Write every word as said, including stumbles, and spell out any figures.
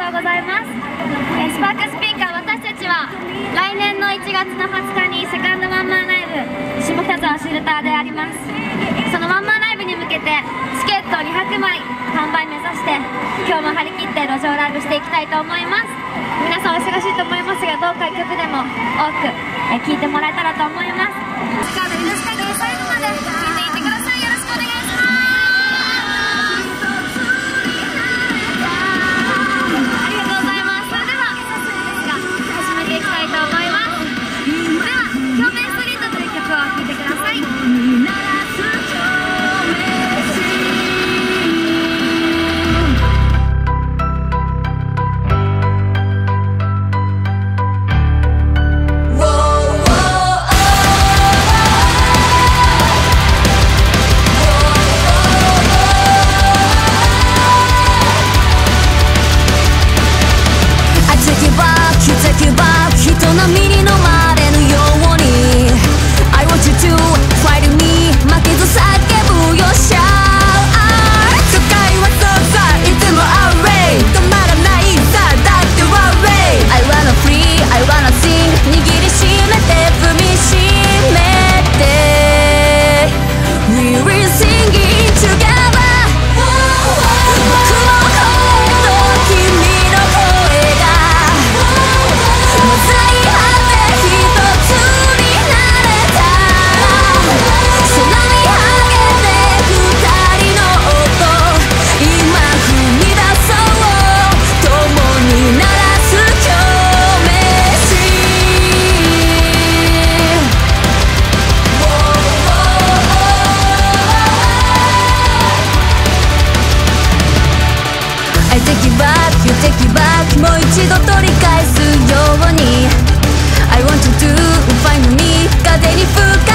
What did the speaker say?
とうございます。えスパークスピーカー、私たちは来年のいちがつのはつかにセカンドワンマンライブ下北沢シルターであります。そのワンマンライブに向けてチケットにひゃくまい完売目指して今日も張り切って路上ライブしていきたいと思います。皆さんお忙しいと思いますが、どうか一曲でも多く聴いてもらえたらと思います。カード許す限り最後まで聴いていってください。よろしくお願いします。ありがとうございます。それでは早速ですが始めていきたいと思います。では「共鳴ストリート」という曲を聴いてください。 人波に飲まれぬように I want you to fight me 負けず叫ぶよ Shout 世界はそうさいつも Away 止まらないさだって Away I wanna free I wanna sing 握りしめて踏みしめて We will sing it together 僕の声と君の声がもう一度取り返すように I want you to find me 風に吹く